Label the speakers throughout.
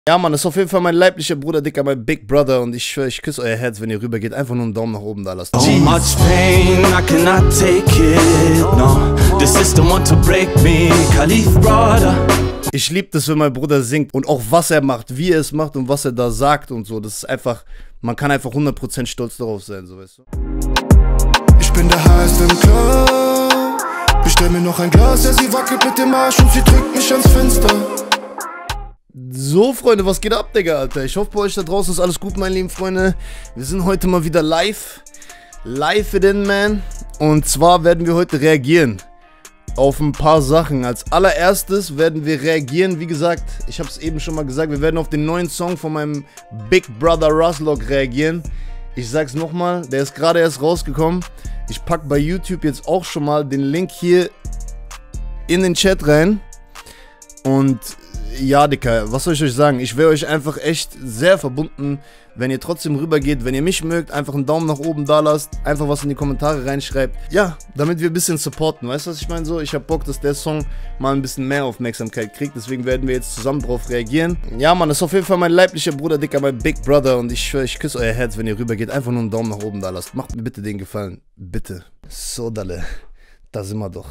Speaker 1: Ja, Mann, das ist auf jeden Fall mein leiblicher Bruder, Dicker, mein Big Brother. Und ich schwöre, ich küsse euer Herz, wenn ihr rübergeht. Einfach nur einen Daumen nach oben da lasst.
Speaker 2: So much pain, I cannot take it, no. The system want to break me, Khalif Brother.
Speaker 1: Ich liebe das, wenn mein Bruder singt. Und auch was er macht, wie er es macht und was er da sagt und so. Das ist einfach, man kann einfach 100% stolz darauf sein, so weißt du.
Speaker 3: Ich bin der heiße im Club. Bestell mir noch ein Glas, ja, sie wackelt mit dem Arsch und sie drückt mich ans Fenster.
Speaker 1: So, Freunde, was geht ab, Digga, Alter? Ich hoffe, bei euch da draußen ist alles gut, meine lieben Freunde. Wir sind heute mal wieder live. Live in, man. Und zwar werden wir heute reagieren auf ein paar Sachen. Als allererstes werden wir reagieren, wie gesagt, ich habe es eben schon mal gesagt, wir werden auf den neuen Song von meinem Big Brother Ruslock reagieren. Ich sag's nochmal, der ist gerade erst rausgekommen. Ich packe bei YouTube jetzt auch schon mal den Link hier in den Chat rein. Und ja, Dicker, was soll ich euch sagen? Ich wäre euch einfach echt sehr verbunden, wenn ihr trotzdem rübergeht. Wenn ihr mich mögt, einfach einen Daumen nach oben da lasst, einfach was in die Kommentare reinschreibt. Ja, damit wir ein bisschen supporten, weißt du, was ich meine? So, ich habe Bock, dass der Song mal ein bisschen mehr Aufmerksamkeit kriegt, deswegen werden wir jetzt zusammen drauf reagieren. Ja, Mann, das ist auf jeden Fall mein leiblicher Bruder, Dicker, mein Big Brother. Und ich schwöre, ich küsse euer Herz, wenn ihr rübergeht. Einfach nur einen Daumen nach oben da lasst. Macht mir bitte den Gefallen, bitte. So, Dalle, da sind wir doch.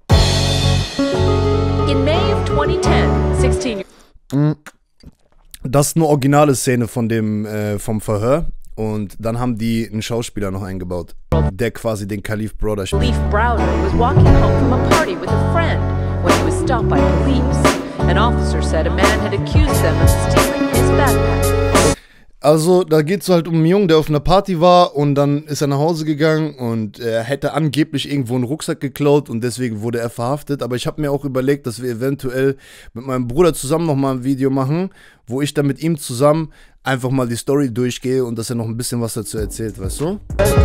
Speaker 4: In May of 2010, 16
Speaker 1: Das ist eine originale Szene von dem, vom Verhör. Und dann haben die einen Schauspieler noch eingebaut, der quasi den Khalif Brother spielt.
Speaker 4: Khalif Browder was walking home from a party with a friend when he was stopped by police. An officer said a man had accused them of stealing his backpack.
Speaker 1: Also, da geht es halt um einen Jungen, der auf einer Party war und dann ist er nach Hause gegangen und er hätte angeblich irgendwo einen Rucksack geklaut und deswegen wurde er verhaftet. Aber ich habe mir auch überlegt, dass wir eventuell mit meinem Bruder zusammen nochmal ein Video machen, wo ich dann mit ihm zusammen einfach mal die Story durchgehe und dass er noch ein bisschen was dazu erzählt, weißt du?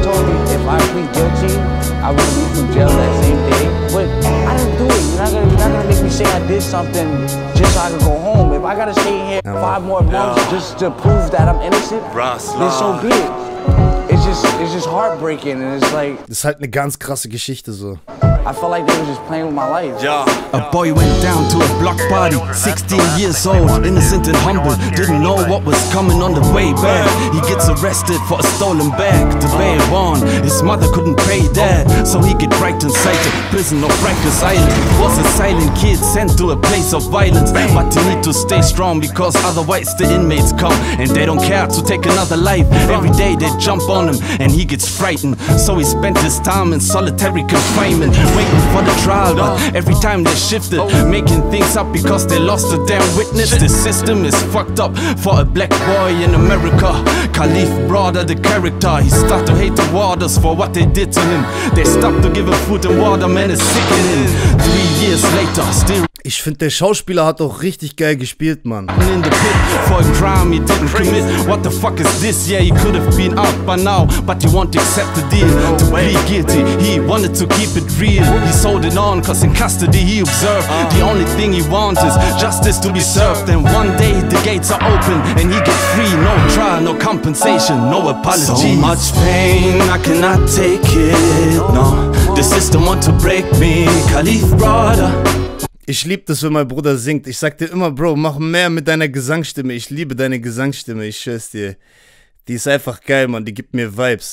Speaker 1: Das ist halt eine ganz krasse Geschichte so.
Speaker 5: I felt like they were just playing with my life.
Speaker 2: Yeah. A boy went down to a block party, 16 years old, innocent and humble, didn't know what was coming on the way back. He gets arrested for a stolen bag. To pay it on, his mother couldn't pay that, so he get right inside the prison of Rikers Island. Was a silent kid sent to a place of violence, but he need to stay strong because otherwise the inmates come and they don't care to take another life. Every day they jump on him and he gets frightened, so he spent his time in solitary confinement, waiting for the trial, but every time they shifted, making things up because they lost a damn witness. The system is fucked up for a black boy in America. Khalif Brother, the character, he started to hate the Waters for what they did to him. They stopped to give him food and water, man, it's sickening. 3 years later, still.
Speaker 1: Ich finde, der Schauspieler hat auch richtig geil gespielt, Mann.
Speaker 2: In the pit for a crime he didn't commit. What the fuck is this? Yeah, he could have been out by now, but he won't accept the deal. To plead guilty, he wanted to keep it real. He sold it on, cause in custody he observed the only thing he wants is justice to be served. And one day the gates are open and he gets free. No trial, no compensation, no apology. So much pain, I cannot take it, no. The system want to break me, Khalif Brother.
Speaker 1: Ich liebe das, wenn mein Bruder singt. Ich sag dir immer, Bro, mach mehr mit deiner Gesangsstimme. Ich liebe deine Gesangsstimme, ich schwör's dir. Die ist einfach geil, Mann, die gibt mir Vibes.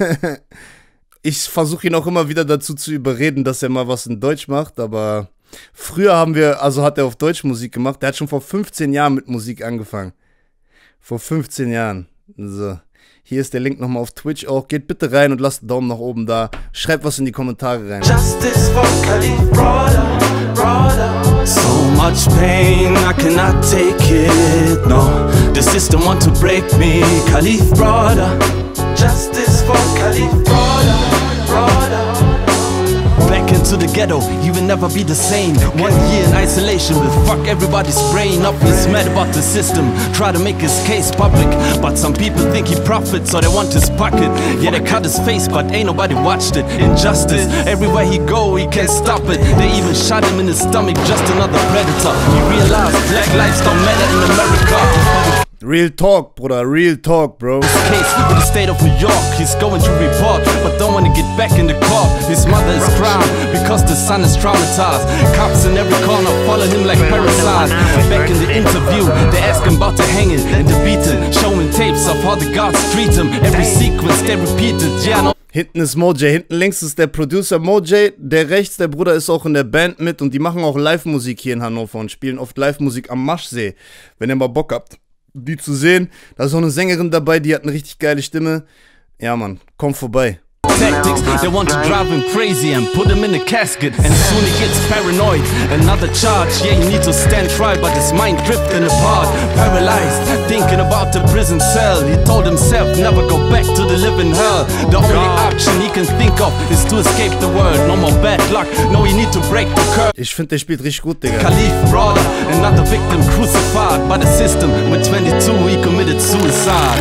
Speaker 1: Ich versuche ihn auch immer wieder dazu zu überreden, dass er mal was in Deutsch macht, aber früher hat er auf Deutsch Musik gemacht. Der hat schon vor 15 Jahren mit Musik angefangen. Vor 15 Jahren. So. Hier ist der Link nochmal auf Twitch auch. Geht bitte rein und lasst einen Daumen nach oben da. Schreibt was in die Kommentare rein.
Speaker 2: Justice for Khalif Brother, brother. So much pain, I cannot take it, no. The system want to break me, Khalif Brother. Justice for Khalif Brother, brother. Back into the ghetto, he will never be the same. 1 year in isolation will fuck everybody's brain up. He's mad about the system, try to make his case public, but some people think he profits, so they want his pocket. Yeah, they cut his face, but ain't nobody watched it. Injustice, everywhere he go, he can't stop it. They even shot him in his stomach, just another predator. He realized black lives don't matter in America.
Speaker 1: Real Talk, Bruder, Real Talk, Bro.
Speaker 2: Case with the state of New York, he's going to report, but don't wanna get back in the court. His mother is crying because the son is traumatized. Cops in every corner follow him like parasites. Back in the interview, they ask him about the hanging and the beating, showing tapes of how the guards treat him. Every sequence they repeated, yeah, no.
Speaker 1: Hinten ist Mojay, hinten links ist der Producer Mojay, der rechts, der Bruder ist auch in der Band mit und die machen auch Live-Musik hier in Hannover und spielen oft Live-Musik am Maschsee, wenn ihr mal Bock habt, die zu sehen. Da ist auch eine Sängerin dabei, die hat eine richtig geile Stimme. Ja, Mann, komm vorbei.
Speaker 2: Tactics, they want to drive him crazy and put him in a casket. And soon he gets paranoid, another charge. Yeah, you need to stand trial, but his mind drifting apart. Paralyzed, thinking about the prison cell. He told himself, never go back to the living hell. The only option he can think of is to escape the world. No more bad luck, no, you need to break the curse.
Speaker 1: Ich finde, der spielt richtig gut, Digga.
Speaker 2: Khalif Brother, another victim crucified by the system. With 22, he committed suicide.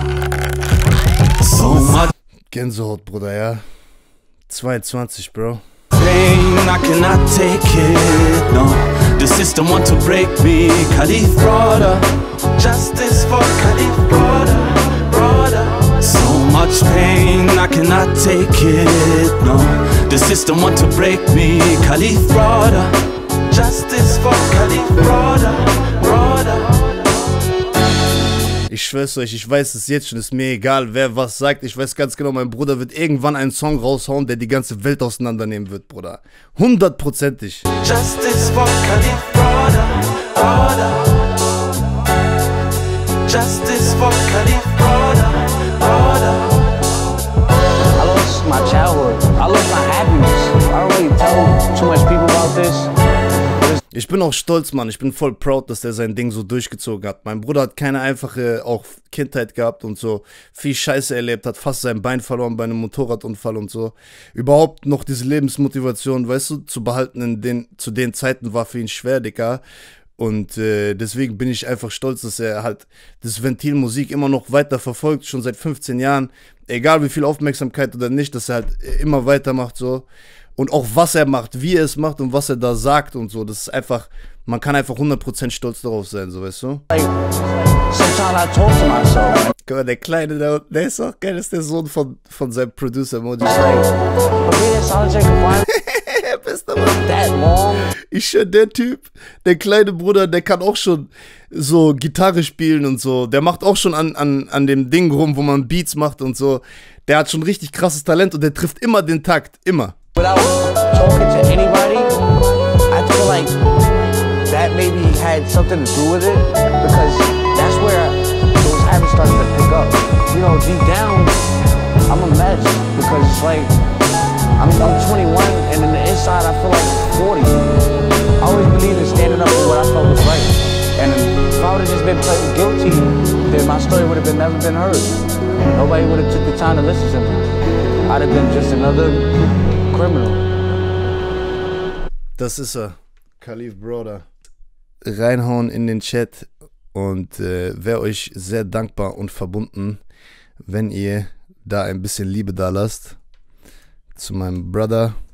Speaker 2: So much
Speaker 1: Gänsehaut, Bruder, ja. 22, Bro.
Speaker 2: pain, I cannot take it, no. The system want to break me. Khalif Brother, justice for Khalif Brother. So much pain, I cannot take it, no. The system want to break me. Khalif Brother, justice for Khalif Brother.
Speaker 1: Ich schwör's euch, ich weiß es jetzt schon, ist mir egal, wer was sagt. Ich weiß ganz genau, mein Bruder wird irgendwann einen Song raushauen, der die ganze Welt auseinandernehmen wird, Bruder. 100%ig.
Speaker 2: Justice for Khalif Brother. Justice for Khalif Brother.
Speaker 5: I lost my childhood. I lost my happiness. I don't really tell too much people about this.
Speaker 1: Ich bin auch stolz, Mann. Ich bin voll proud, dass der sein Ding so durchgezogen hat. Mein Bruder hat keine einfache auch Kindheit gehabt und so viel Scheiße erlebt, hat fast sein Bein verloren bei einem Motorradunfall und so. Überhaupt noch diese Lebensmotivation, weißt du, zu behalten zu den Zeiten war für ihn schwer, Digga. Und deswegen bin ich einfach stolz, dass er halt das Ventil Musik immer noch weiter verfolgt, schon seit 15 Jahren. Egal wie viel Aufmerksamkeit oder nicht, dass er halt immer weitermacht so. Und auch was er macht, wie er es macht und was er da sagt und so, das ist einfach, man kann einfach 100% stolz darauf sein, so, weißt du?
Speaker 5: Like, sometimes I talk to myself.
Speaker 1: Guck mal, der Kleine, der ist auch geil, ist der Sohn von seinem Producer Mojay.
Speaker 5: Like, for me, that sounds like a
Speaker 1: Bester Mann.
Speaker 5: that long.
Speaker 1: Ich schwör, der Typ, der kleine Bruder, der kann auch schon so Gitarre spielen und so. Der macht auch schon an dem Ding rum, wo man Beats macht und so. Der hat schon richtig krasses Talent und der trifft immer den Takt, immer.
Speaker 5: Without talking to anybody, I feel like that maybe had something to do with it, because that's where those habits started to pick up. You know, deep down, I'm a mess, because it's like, I'm 21, and in the inside I feel like 40. I always believed in standing up for what I felt was right. And if I would have just been guilty, then my story would have never been heard. Nobody would have took the time to listen to me. I'd have been just another criminal.
Speaker 1: Das ist er, Khalif Brother. Reinhauen in den Chat und wäre euch sehr dankbar und verbunden, wenn ihr da ein bisschen Liebe da lasst zu meinem Brother.